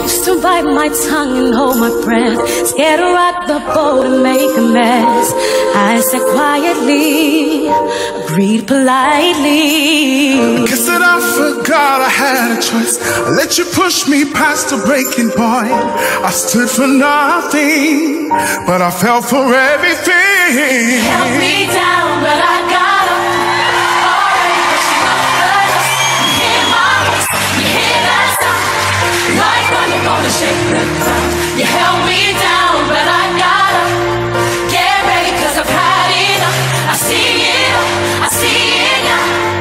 Used to bite my tongue and hold my breath, scared to rock the boat and make a mess. I said quietly, agreed politely. Guess that I forgot I had a choice. I let you push me past the breaking point. I stood for nothing, but I fell for everything. Held me down, but I got up. Already pushing up the dust. You hear my voice, you hear that sound. Like when you're gonna shake the ground. You held me down, but I got up. Get ready, 'cause I've had enough. I see it all, I see it now.